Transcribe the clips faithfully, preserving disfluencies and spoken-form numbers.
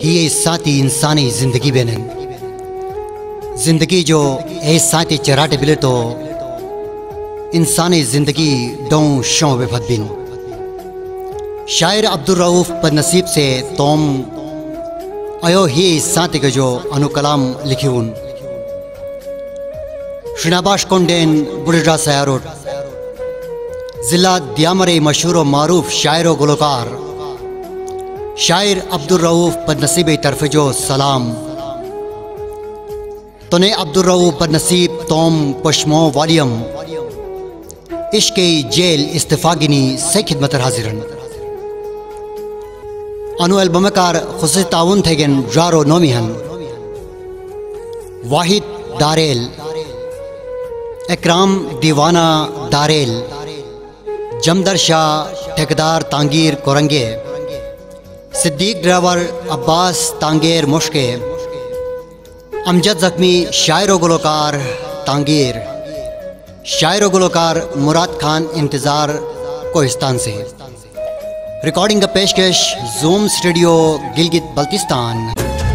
ही साथी इंसानी जिंदगी बेनन जिंदगी जो ए साथी चराटे बिले तो इंसानी जिंदगी डों शों बेफदबिन। शायर अब्दुल रऊफ बदनसीब से तोम अयो ही साथी के जो अनुकलाम लिखी उन श्रीनाबाश कोंडेन बुढ़ा सयारोट जिला दियामरे मशहूर मारूफ शायर व गुलकार शायर अब्दुल रऊफ बदनसीब तरफ जो सलाम तने अब्दुल रऊफ बदनसीब तोम पश्मो वालियम इश्क जेल इस्तिफागिनी से खिदमत हाजिरन अनु एल्बमकार खुशी ताउन थेगन जारो नोमिहन वाहिद दारेल इकराम दीवाना दारेल जमदर शाह ठेकेदार तांगीर कोरंगे सिद्दीक ड्राइवर अब्बास तांगेर मुश्के अमजद जख्मी शायर व गुलकार तांगीर शायर व गुलकार मुराद खान इंतज़ार कोहिस्तान से रिकॉर्डिंग का पेशकश जूम स्टूडियो गिलगित बल्तिस्तान।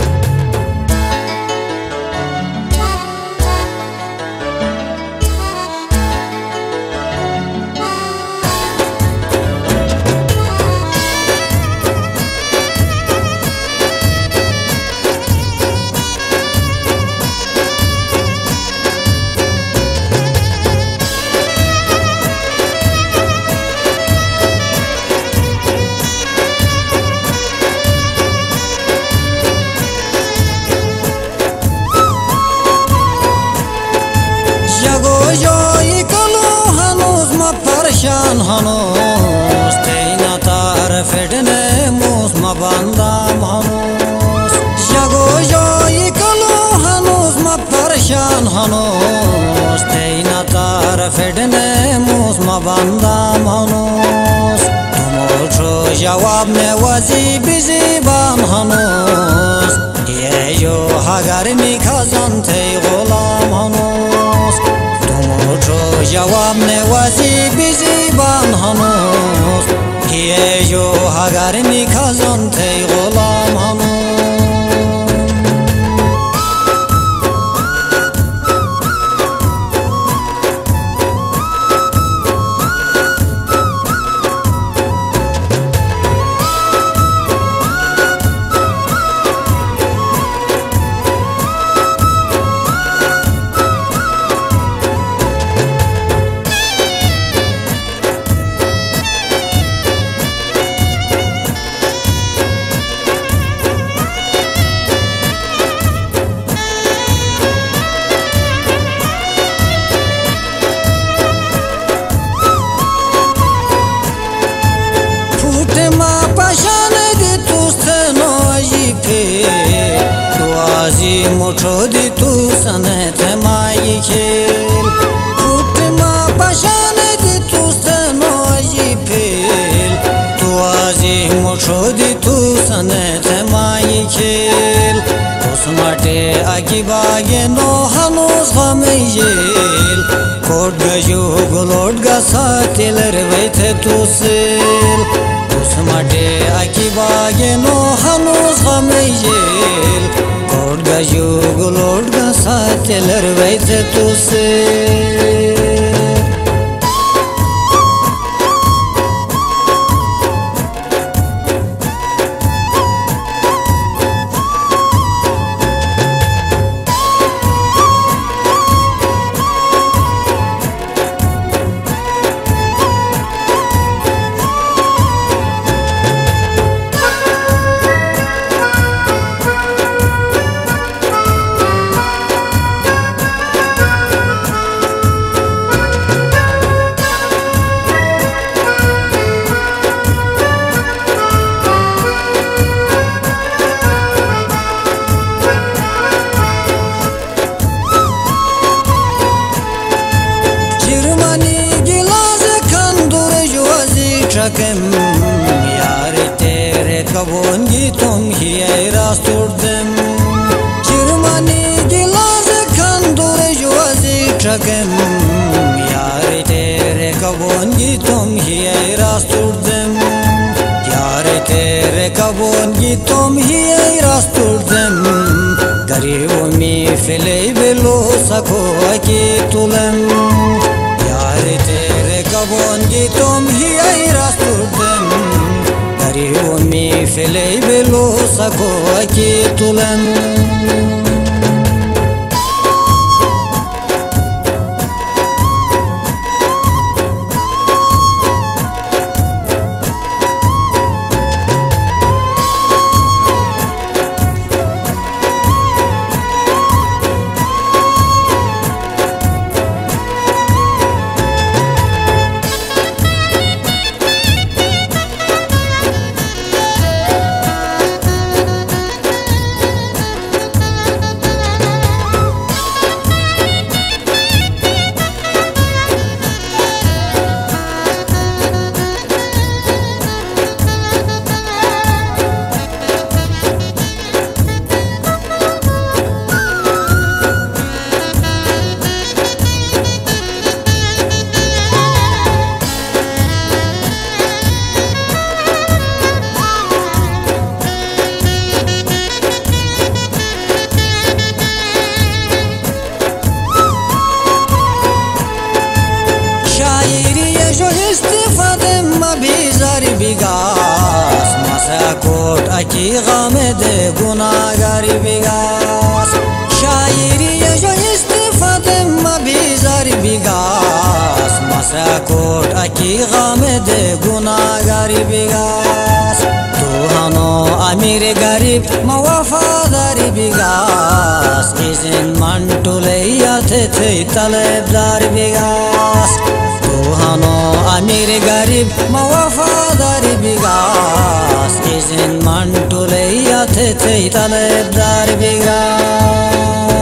परेशान हनोस तेना तार फेडने मूस मबंदा हनोस जगो जोई कलो हनोस म परेशान हनोस तेना तार फेडने मूस मबंदा हनोस तुमोचो जवाब में वजी बिजी बान हनोस ये जो हगर मी खजन थे गुलाम हनोस जवाब ने वजी बिजी बान हनोस ये जो हगर मी खजन थे गुलाम हनोस मुठो दी तू सने थे माई खेल फूट माँ पशान दी तू सनो जी फेल तू आजी मुठो दी तू सने थे माई खेल उस मटे आगी बागे नो हनोस हमें येल कोट गजू गुलोट गसा तिलर वैथे तू सेल उस मटे आगी बागे नो हनोस हमें येल गजू गुलोट गसा तिलर वैथे तू से यार तेरे कबूंगी तुम ही रास्तुर्दम चिरमनी गिलास खंदूर जुआजी ट्रगम यार तेरे कबूंगी तुम ही रास्तुर्दम यार तेरे तेरे कबोन की तुम ही रास्तुर्दम गरीबों में फिले बिलो सको की तुलम यार तेरे कबोन की तुम ही रास्तुर्दम गरीबों में फिले बिलो सको की तुलम बिगास मसाकोट अकी गामेद गुनागार बिगास शायरी जो इस्तिफादे मबीजार बिगास मसाकोट अकी गामेद गुनागार बिगास तू हनो अमीर गरीब मवफादार बिगास इज़न मंटुलैयात थे तलबदार बिगास हनो अमीर गरीब मवफादार बिगास इज़न मंटुलैयात थे तलबदार बिगास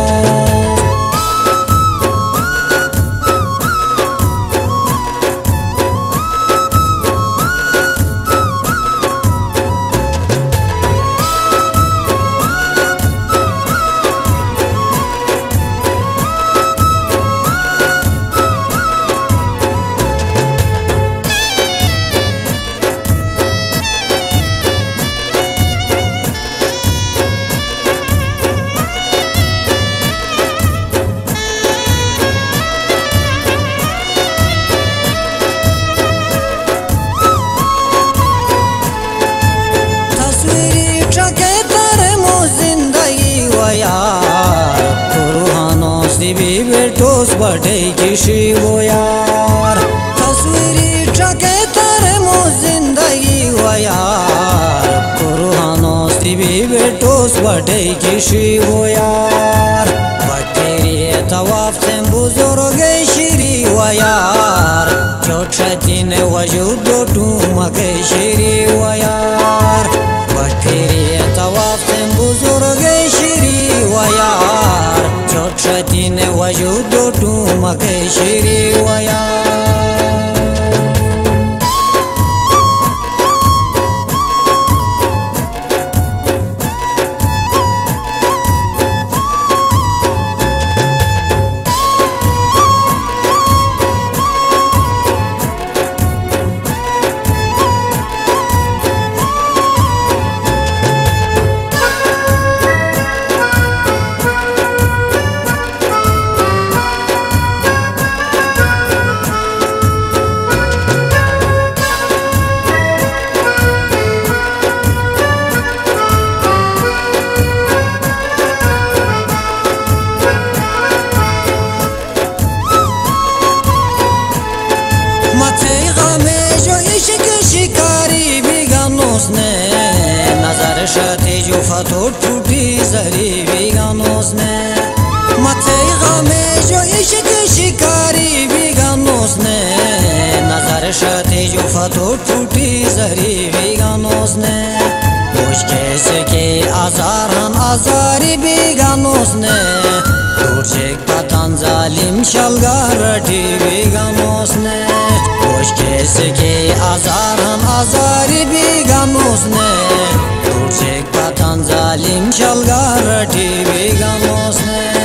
बेटोस बढ़े किसी वो यार तस्वीरी ट्रके तेरे मो जिंदगी वो यार कुरानो सिबी बेटोस बढ़े किसी वो यार बटेरी तवाफ से बुजुर्ग शिरी वो यार चोटतीन वजूद टूमके शिरी वो यार बटेरी तवाफ से बुजुर्ग शिरी वो यार चोटतीन वजूद टूमके शिरी वो यार शिकारी बिगानोस ने नजर शाती जो फतो टूटी जरी बिगानोस ने मथे गामे जो इश्क शिकारी बिगानोस ने नजर शाती जो फतो टूटी जरी बिगानोस ने मुश्किल से के आजार हम आजारी बिगानोस ने तुझे पतन जालिम शलगार टी बिगानोस ने मुश्किल के आजार हम आजारी बिगानोस ने तुझे पतन जालिम शलगार टी बिगानोस ने